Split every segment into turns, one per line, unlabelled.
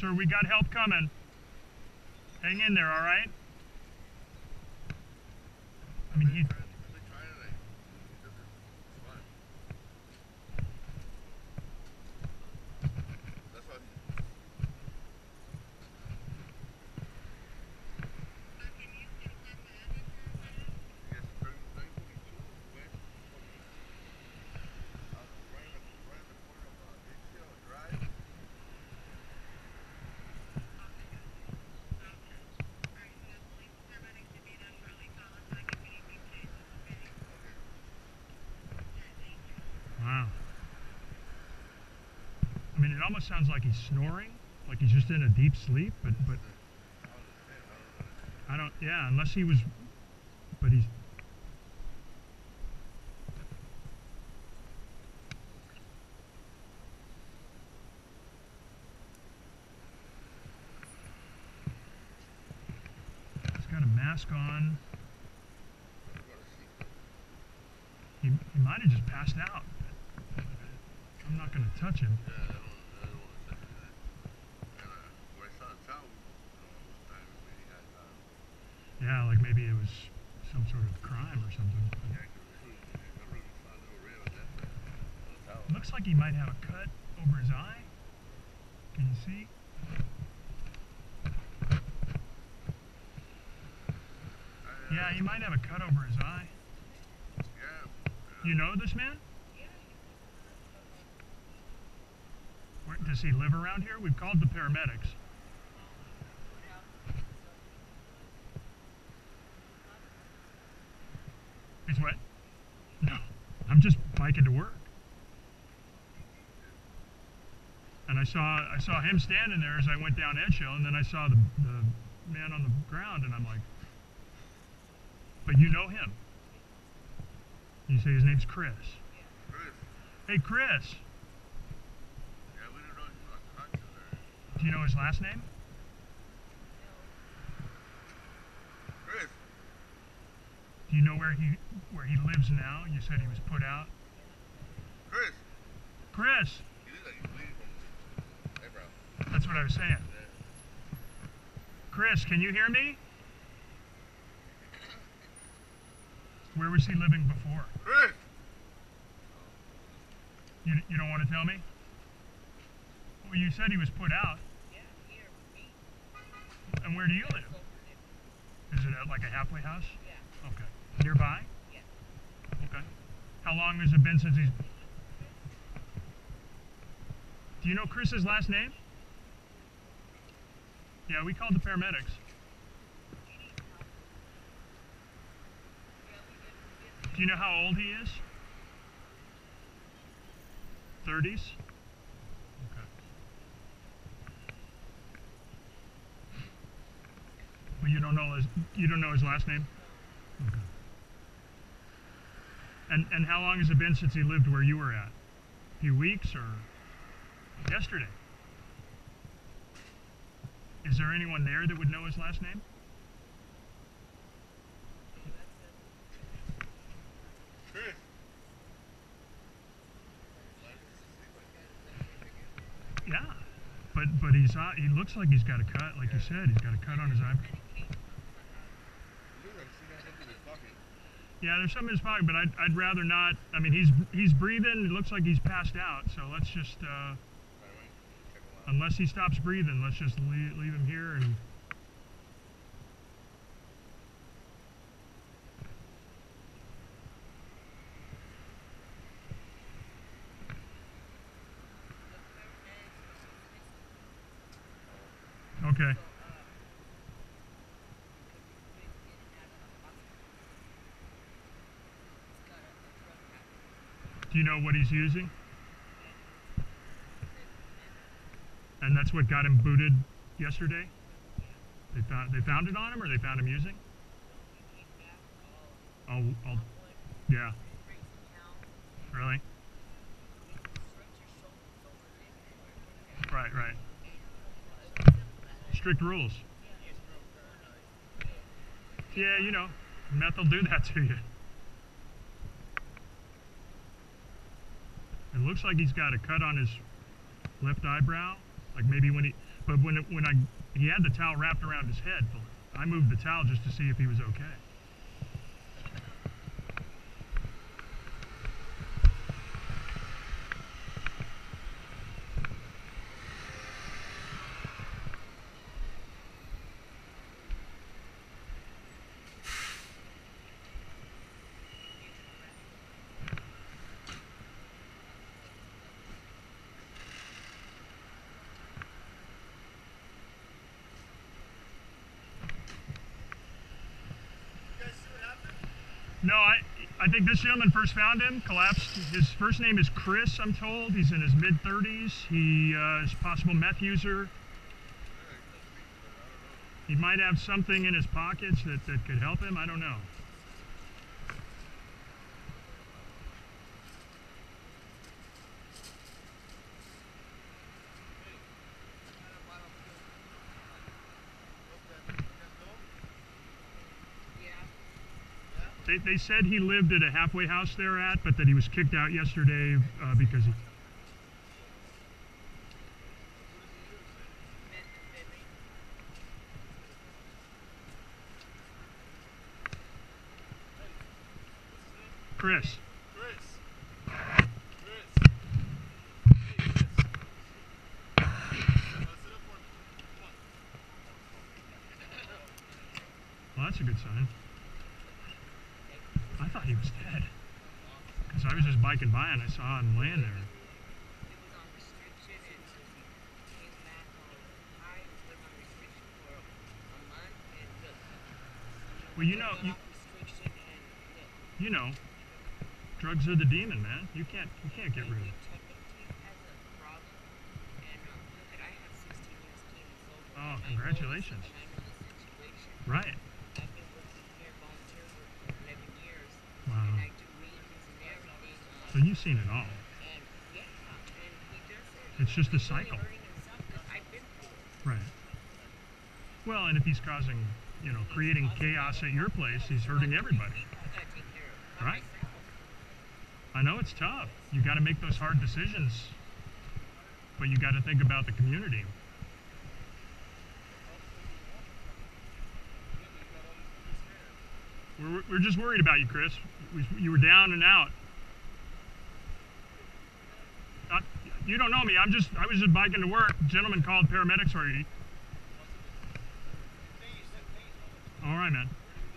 sir. We got help coming. Hang in there, all right? I mean, he... Wow. I mean, it almost sounds like he's snoring, like he's just in a deep sleep, but I don't, yeah, unless he was, but he's, he's got a mask on. He might have just passed out. I'm not going to touch him. Yeah, like maybe it was some sort of crime or something. Looks like he might have a cut over his eye. Can you see? Yeah, he might have a cut over his eye. You know this man? Where, does he live around here? We've called the paramedics. He's what? No, I'm just biking to work. And I saw him standing there as I went down Edgehill, and then I saw the man on the ground, and I'm like, but you know him. You say his name's Chris.
Chris.
Hey, Chris.
Yeah, we don't know he's not conscious there.
Do you know his last name?
Chris.
Do you know where he lives now? You said he was put out.
Chris.
Chris.
He looks like he's bleeding from his eyebrow.
That's what I was saying.
Yeah.
Chris, can you hear me? Where was he living before?
Chris.
You don't want to tell me? Well, you said he was put out.
Yeah, here with me.
And where do you live? Is it like a halfway house?
Yeah.
Okay. Nearby?
Yeah.
Okay. How long has it been since he's... Do you know Chris's last name? Yeah, we called the paramedics. Do you know how old he is? 30s? Okay. But you don't know his last name? Okay. And how long has it been since he lived where you were at? A few weeks or yesterday? Is there anyone there that would know his last name?
Chris.
Yeah, but he looks like he's got a cut, like you said, he's got a cut on his eye.
He looks like he got something in his pocket.
Yeah, there's something in his pocket, but I'd rather not. I mean, he's breathing. It looks like he's passed out. So let's just,
Check him out.
unless he stops breathing, let's just leave him here and. Okay. Do you know what he's using? And that's what got him booted yesterday? They found it on him, or they found him using? Oh, yeah. Really? Right, right. Strict rules. Yeah, you know, meth will do that to you. It looks like he's got a cut on his left eyebrow, like maybe when he, But he had the towel wrapped around his head, I moved the towel just to see if he was okay. No, I think this gentleman first found him, collapsed. His first name is Chris, I'm told. He's in his mid-30s. He is a possible meth user. He might have something in his pockets that could help him. I don't know. They said he lived at a halfway house they're at, but that he was kicked out yesterday because he... Chris. Well, that's a good sign. I thought he was dead. Because I was just biking by and I saw him laying there. Well, you know, drugs are the demon, man. You can't get rid of it. Oh, congratulations. Right. Wow. So you've seen it all. It's just a cycle. Right. Well, and if he's causing, creating chaos at your place, he's hurting everybody. Right? I know it's tough. You got to make those hard decisions, but you got to think about the community. We're just worried about you, Chris. You were down and out. You don't know me. I was just biking to work. The gentleman called paramedics for you. All right, man.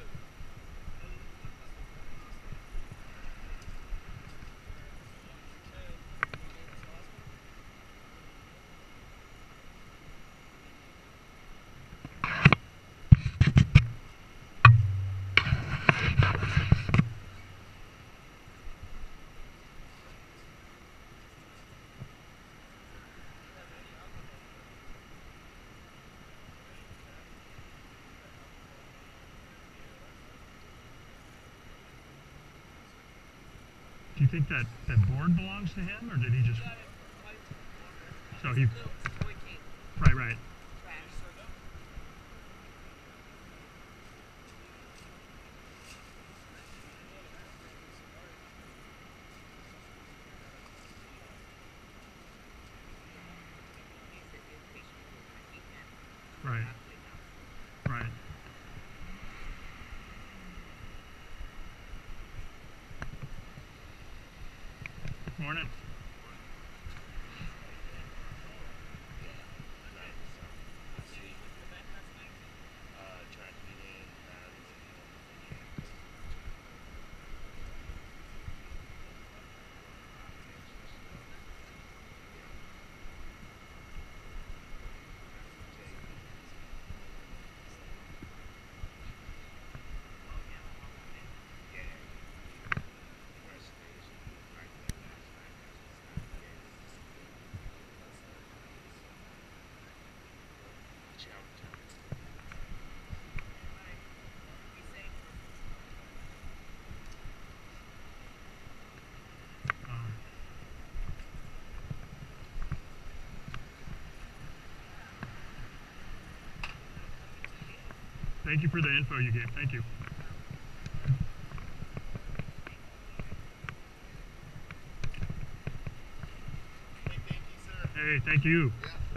Do you think that board belongs to him, or did he just... So he... Right. Right. Morning. Thank you for the info you gave. Thank you.
Hey, thank you, sir.
Hey, thank you.
Yeah.